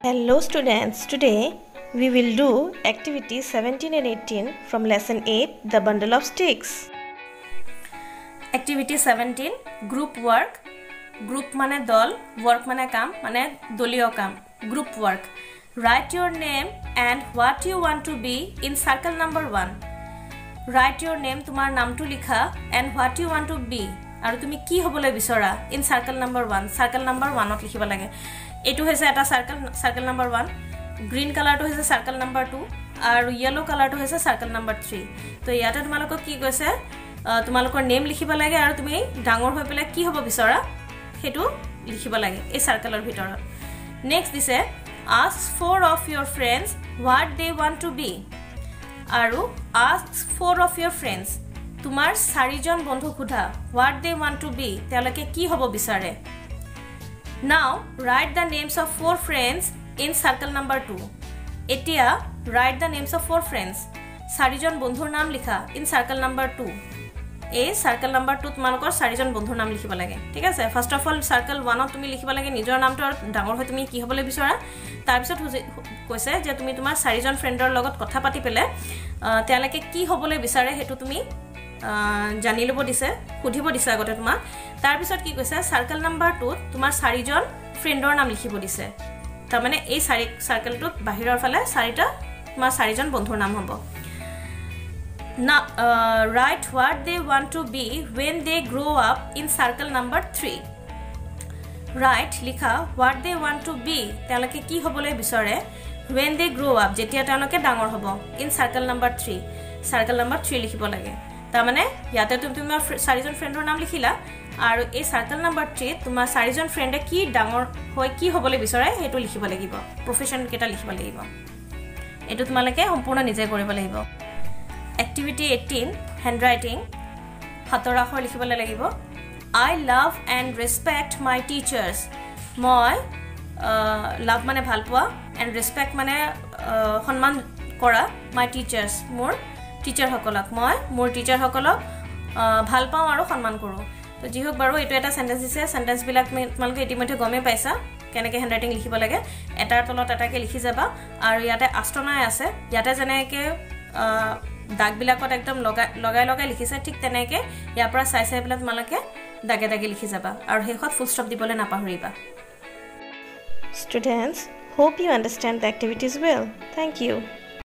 Hello students, today we will do activity 17 and 18 from lesson 8, the bundle of sticks. Activity 17, group work. Group mane dol, work mane kam, mane doliyo kam. Group work. Write your name and what you want to be in circle number 1. Write your name, tumar naam tu likha and what you want to be. Aru tumi ki hobole bisora in circle number 1. Circle number 1 ot likhiba lage. Etu hoise eta circle number 1, green color to hoise circle number 2 aru yellow color to hoise circle number 3. To yata tumaloko ki koise tumalokor name likhiba lage aru tumi dangor hoi pele ki hobo bisora hetu likhiba lage ei circle or bhitorot. Next dise ask 4 of your friends what they want to be. Aru ask 4 of your friends tumar 4 jon bondhu khudha what they want to be telake ki hobo bisare. Now write the names of 4 friends in circle number 2. Etia write the names of 4 friends. 4 jon bondhur naam likha in circle number 2. A circle number 2 tumalokor 4 jon bondhur naam likhiba lage. Thik ase, first of all circle 1 ot tumi likhiba lage nijor naam to dangor hoy tumi ki hobole bisora. Tar pisot koise je tumi tumar 4 jon friendor logot kotha pati pele telake ki hobole bisare hetu tumi জানি লব দিছে খুধিব দিছে আগতে তোমাক তাৰ পিছত কি কৈছে সার্কেল নাম্বার 2 তোমাৰ 4 জন ফ্ৰেণ্ডৰ নাম লিখিব দিছে তাৰ মানে এই সার্কেলটো বাহিৰৰ ফালে 4টা তোমাৰ 4 জন বন্ধুৰ নাম হ'ব না write what they want to be when they grow up in circle number 3 write লিখা what they want to be তেওঁলোকে কি হ'বলৈ বিচাৰে when they grow up যেতিয়া তেওঁলোকে ডাঙৰ হ'ব in circle number 3 লিখিব লাগে तामाने याते तुम 4 जन फ्रेंडर नाम लिखिला आरो ए सर्कल नंबर 3 तुम 4 जन फ्रेंडे की डांगर होय की होबले बिसरे हेतु लिखिब লাগিব प्रोफेशन केटा लिखिब লাগিব एतु तुमालके संपूर्ण निजे करिब লাগিব एक्टिविटी 18 हैंड राइटिंग हातर आखर लिखिब লাগিব I love and respect my teachers মই love माने ভাল পোৱা and respect माने सम्मान কৰা my teachers मोर टीचर हकलक মই मोर टीचर हकलक ভাল পাও আৰু সম্মান কৰো তো যি হোক বাৰু এটো এটা সেন্টেন্স দিছে সেন্টেন্স বিলাক তোমালকে ইতিমধ্যে গমে পাইছা কেনেকে হ্যান্ড ৰাইটিং লিখিব লাগে এটাৰ তলত এটাকে লিখি যাবা আৰু ইয়াতে আষ্টনাই আছে ইয়াতে যেনেকে দাগ বিলাকত একদম লগাই লিখিছে ঠিক তেনেকে ইয়াৰ পৰা চাই বিলাক তোমালকে দাগে লিখি যাবা আৰু হেখত ফুল ষ্টপ দিবলে নাপাহৰিবা Students, hope you understand the activities well. Thank you.